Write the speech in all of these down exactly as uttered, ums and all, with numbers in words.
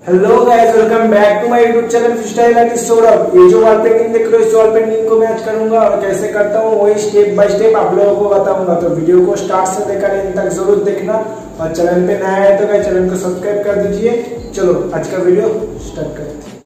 Hello guys, welcome back to my YouTube channel freestyle artist Saurabh. ये जो wall painting देख रहे हो, इस वॉल पेंटिंग को मैं आज करूंगा और कैसे करता हूँ वही स्टेप बाय स्टेप आप लोगों को बताऊंगा। तो वीडियो को स्टार्ट से लेकर एंड तक जरूर देखना और चैनल पे नया है तो गाइस चैनल को सब्सक्राइब कर दीजिए। चलो आज का वीडियो स्टार्ट करते हैं।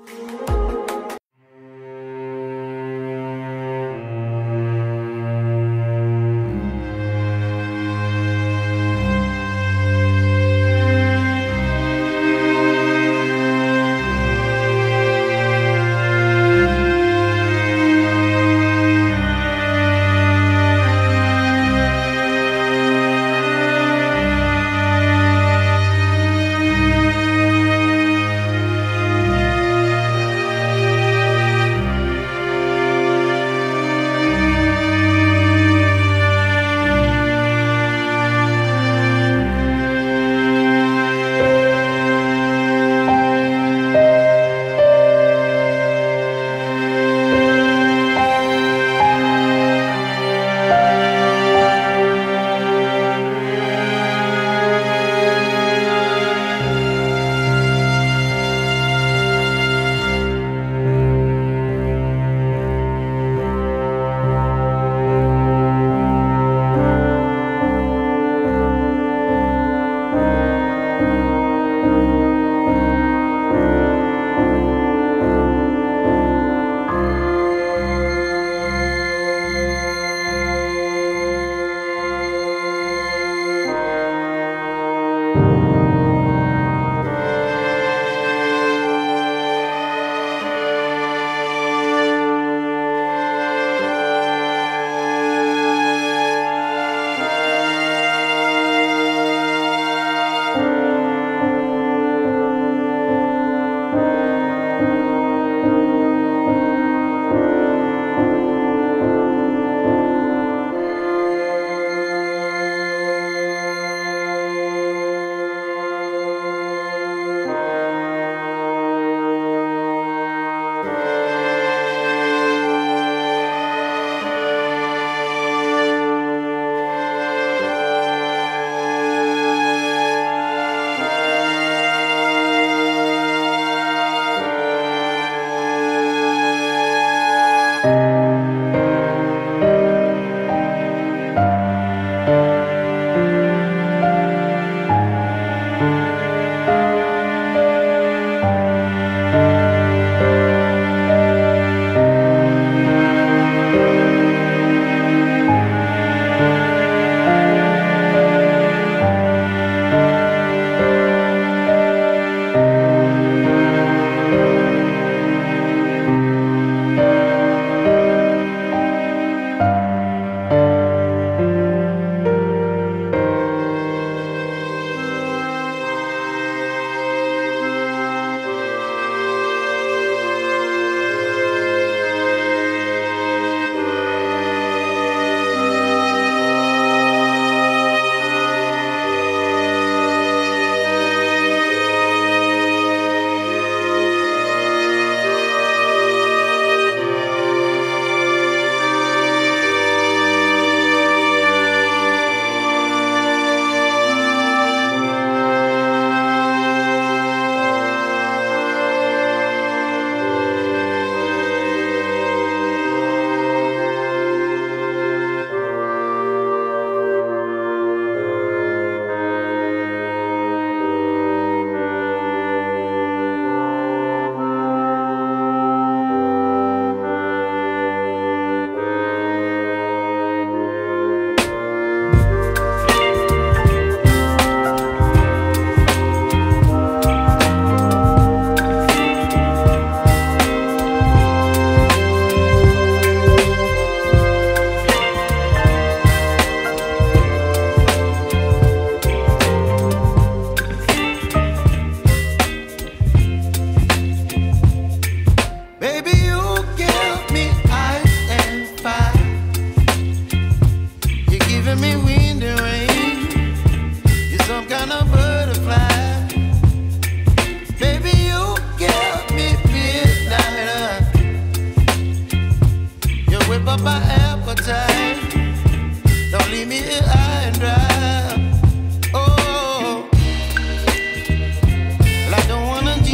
My appetite, don't leave me here high and dry. Oh, well, I don't wanna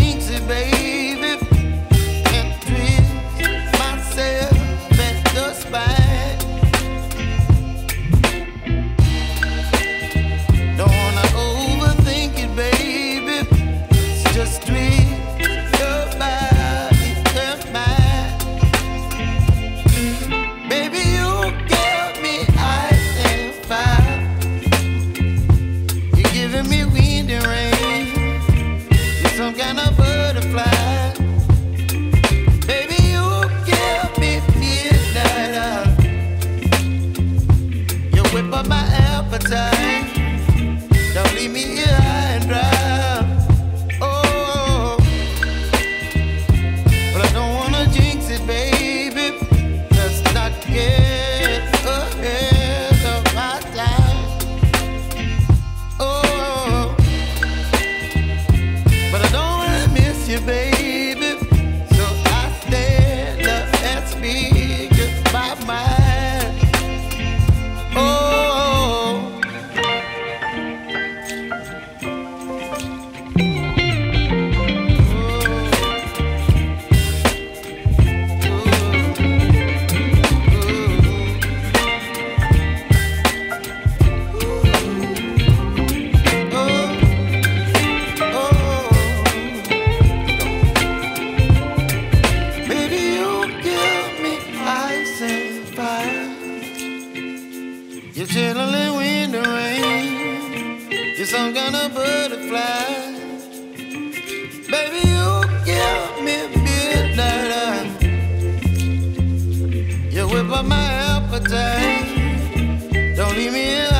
a butterfly. Baby, you give me midnight. You whip up my appetite. Don't leave me